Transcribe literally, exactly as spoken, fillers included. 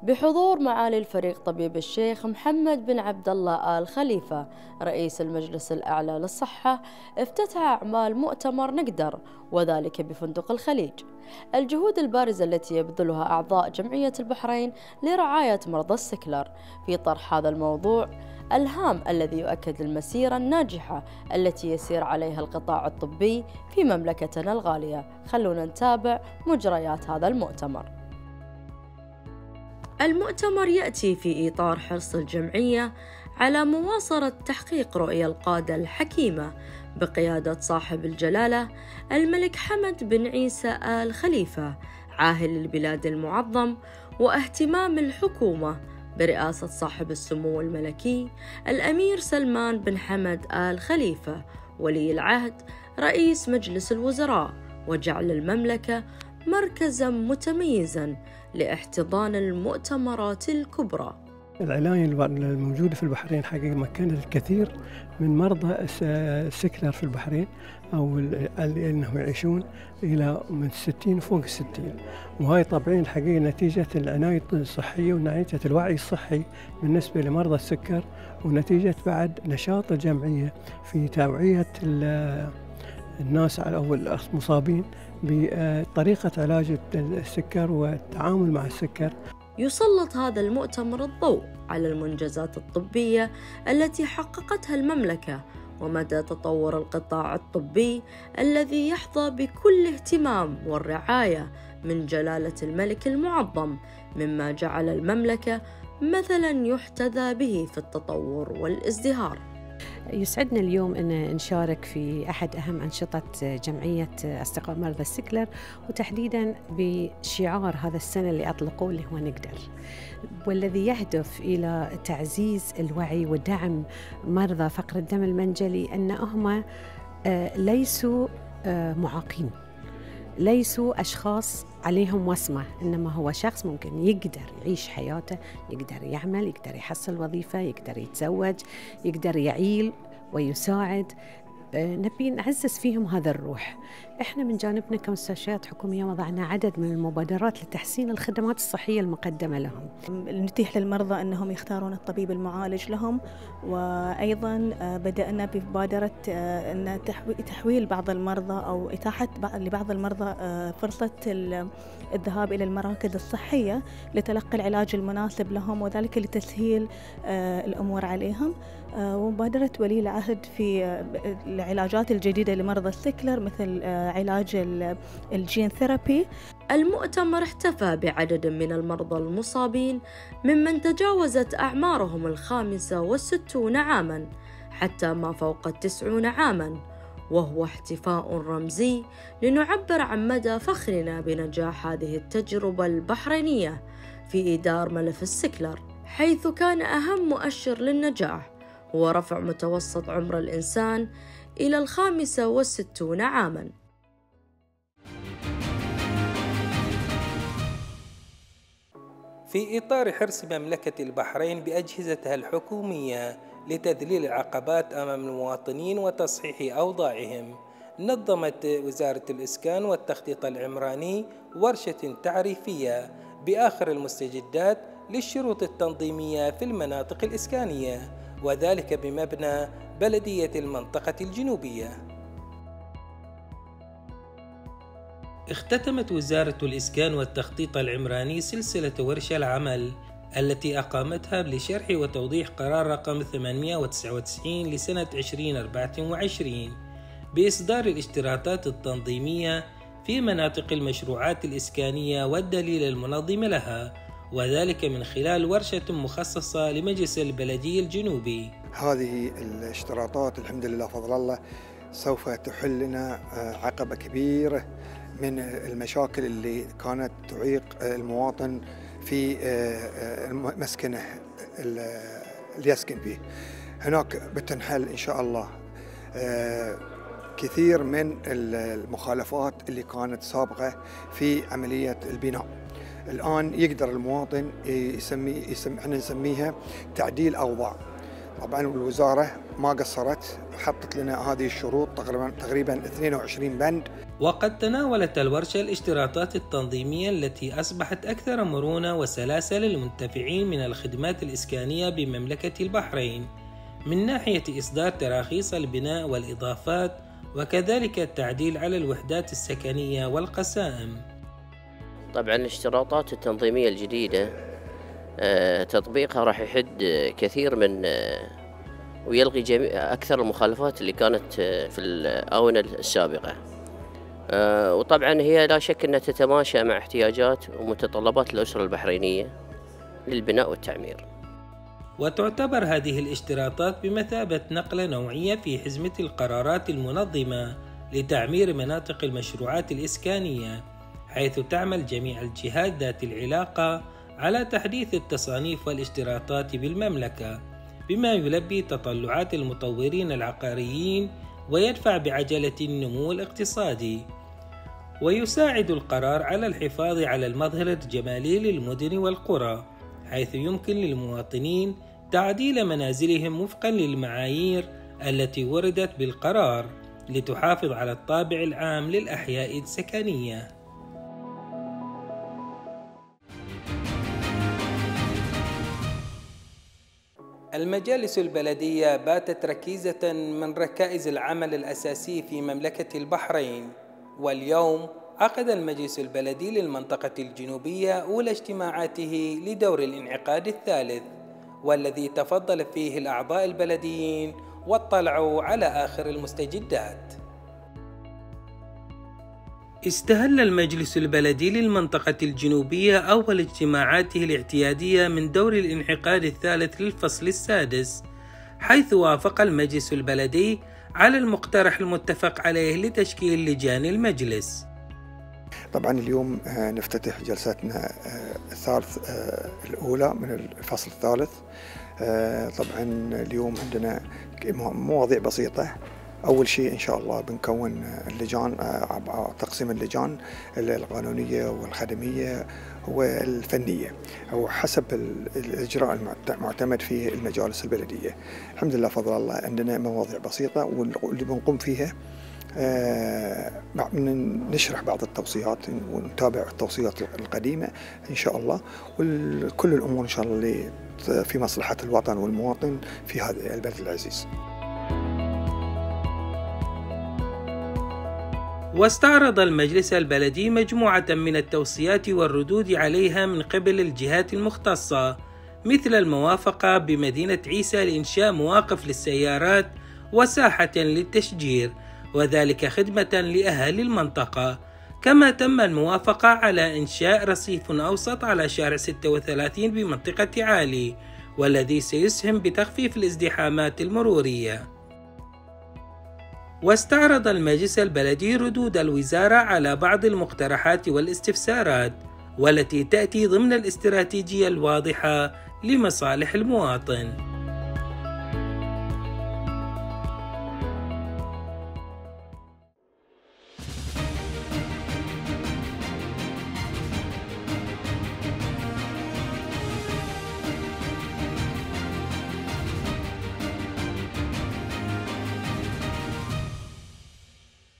بحضور معالي الفريق طبيب الشيخ محمد بن عبد الله آل خليفة رئيس المجلس الأعلى للصحة، افتتح أعمال مؤتمر نقدر، وذلك بفندق الخليج. الجهود البارزة التي يبذلها أعضاء جمعية البحرين لرعاية مرضى السكلر في طرح هذا الموضوع الهام الذي يؤكد المسيرة الناجحة التي يسير عليها القطاع الطبي في مملكتنا الغالية. خلونا نتابع مجريات هذا المؤتمر. المؤتمر يأتي في إطار حرص الجمعية على مواصلة تحقيق رؤية القادة الحكيمة بقيادة صاحب الجلالة الملك حمد بن عيسى آل خليفة عاهل البلاد المعظم، واهتمام الحكومة برئاسة صاحب السمو الملكي الأمير سلمان بن حمد آل خليفة ولي العهد رئيس مجلس الوزراء، وجعل المملكة مركزاً متميزاً لاحتضان المؤتمرات الكبرى. العناية الموجودة في البحرين حقيقة مكنت الكثير من مرضى السكلر في البحرين، أو أنهم يعيشون إلى من ستين فوق الستين، وهاي طبعا الحقيقة نتيجة العناية الصحية ونتيجة الوعي الصحي بالنسبة لمرضى السكر، ونتيجة بعد نشاط الجمعية في توعية الناس أو المصابين بطريقة علاج السكر والتعامل مع السكر. يسلط هذا المؤتمر الضوء على المنجزات الطبية التي حققتها المملكة ومدى تطور القطاع الطبي الذي يحظى بكل اهتمام والرعاية من جلالة الملك المعظم، مما جعل المملكة مثلاً يحتذى به في التطور والازدهار. يسعدنا اليوم أن نشارك في أحد أهم أنشطة جمعية أصدقاء مرضى السكلر، وتحديداً بشعار هذا السنة اللي أطلقوه اللي هو نقدر، والذي يهدف إلى تعزيز الوعي ودعم مرضى فقر الدم المنجلي أن هم ليسوا معاقين، ليسوا أشخاص عليهم وصمة، إنما هو شخص ممكن يقدر يعيش حياته، يقدر يعمل، يقدر يحصل وظيفة، يقدر يتزوج، يقدر يعيل ويساعد. نبي نعزز فيهم هذا الروح. إحنا من جانبنا كمستشفيات حكومية وضعنا عدد من المبادرات لتحسين الخدمات الصحية المقدمة لهم. نتيح للمرضى أنهم يختارون الطبيب المعالج لهم، وأيضا بدأنا بمبادرة أن تحويل بعض المرضى أو إتاحة لبعض المرضى فرصة الذهاب إلى المراكز الصحية لتلقي العلاج المناسب لهم، وذلك لتسهيل الأمور عليهم. ومبادرة ولي العهد في العلاجات الجديدة لمرضى السكلر مثل علاج الجين ثيرابي. المؤتمر احتفى بعدد من المرضى المصابين ممن تجاوزت أعمارهم الخامسة والستون عاماً حتى ما فوق التسعون عاماً، وهو احتفاء رمزي لنعبر عن مدى فخرنا بنجاح هذه التجربة البحرينية في إدار ملف السكلر، حيث كان أهم مؤشر للنجاح هو رفع متوسط عمر الإنسان إلى الخامسة والستون عاماً. في إطار حرص مملكة البحرين بأجهزتها الحكومية لتذليل العقبات أمام المواطنين وتصحيح أوضاعهم، نظمت وزارة الإسكان والتخطيط العمراني ورشة تعريفية بآخر المستجدات للشروط التنظيمية في المناطق الإسكانية، وذلك بمبنى بلدية المنطقة الجنوبية. اختتمت وزارة الإسكان والتخطيط العمراني سلسلة ورش العمل التي أقامتها لشرح وتوضيح قرار رقم ثمانمئة وتسعة وتسعين لسنة ألفين وأربعة وعشرين بإصدار الاشتراطات التنظيمية في مناطق المشروعات الإسكانية والدليل المنظم لها، وذلك من خلال ورشة مخصصة لمجلس البلدي الجنوبي. هذه الاشتراطات الحمد لله فضل الله سوف تحل لنا عقبة كبيرة من المشاكل اللي كانت تعيق المواطن في مسكنه اللي يسكن فيه. هناك بتنحل إن شاء الله كثير من المخالفات اللي كانت سابقة في عملية البناء. الآن يقدر المواطن يسمي, يسمي احنا نسميها تعديل أوضاع. طبعا الوزارة ما قصرت، حطت لنا هذه الشروط تقريبا تقريبا اثنين وعشرين بند. وقد تناولت الورشة الاشتراطات التنظيمية التي أصبحت أكثر مرونة وسلاسة للمنتفعين من الخدمات الإسكانية بمملكة البحرين، من ناحية إصدار تراخيص البناء والإضافات، وكذلك التعديل على الوحدات السكنية والقسائم. طبعا الاشتراطات التنظيمية الجديدة تطبيقها راح يحد كثير من ويلغي جميع أكثر المخالفات اللي كانت في الآونة السابقة، وطبعا هي لا شك أنها تتماشى مع احتياجات ومتطلبات الأسرة البحرينية للبناء والتعمير. وتعتبر هذه الاشتراطات بمثابة نقلة نوعية في حزمة القرارات المنظمة لتعمير مناطق المشروعات الإسكانية، حيث تعمل جميع الجهات ذات العلاقة على تحديث التصانيف والاشتراطات بالمملكة، بما يلبي تطلعات المطورين العقاريين ويدفع بعجلة النمو الاقتصادي. ويساعد القرار على الحفاظ على المظهر الجمالي للمدن والقرى، حيث يمكن للمواطنين تعديل منازلهم وفقا للمعايير التي وردت بالقرار لتحافظ على الطابع العام للأحياء السكنية. المجالس البلدية باتت ركيزة من ركائز العمل الأساسي في مملكة البحرين، واليوم عقد المجلس البلدي للمنطقة الجنوبية أولى اجتماعاته لدور الانعقاد الثالث، والذي تفضل فيه الأعضاء البلديين واطلعوا على آخر المستجدات. استهل المجلس البلدي للمنطقة الجنوبية أول اجتماعاته الاعتيادية من دور الانعقاد الثالث للفصل السادس، حيث وافق المجلس البلدي على المقترح المتفق عليه لتشكيل لجان المجلس. طبعا اليوم نفتتح جلساتنا الثالث الأولى من الفصل الثالث. طبعا اليوم عندنا مواضيع بسيطة. أول شيء إن شاء الله بنكون اللجان، تقسيم اللجان القانونية والخدمية والفنية أو حسب الإجراء المعتمد في المجالس البلدية. الحمد لله فضل الله عندنا مواضيع بسيطة واللي بنقوم فيها نشرح بعض التوصيات ونتابع التوصيات القديمة إن شاء الله، وكل الأمور إن شاء الله اللي في مصلحة الوطن والمواطن في هذا البلد العزيز. واستعرض المجلس البلدي مجموعة من التوصيات والردود عليها من قبل الجهات المختصة، مثل الموافقة بمدينة عيسى لإنشاء مواقف للسيارات وساحة للتشجير، وذلك خدمة لأهالي المنطقة. كما تم الموافقة على إنشاء رصيف أوسط على شارع ستة وثلاثين بمنطقة عالي، والذي سيسهم بتخفيف الازدحامات المرورية. واستعرض المجلس البلدي ردود الوزارة على بعض المقترحات والاستفسارات، والتي تأتي ضمن الاستراتيجية الواضحة لمصالح المواطن.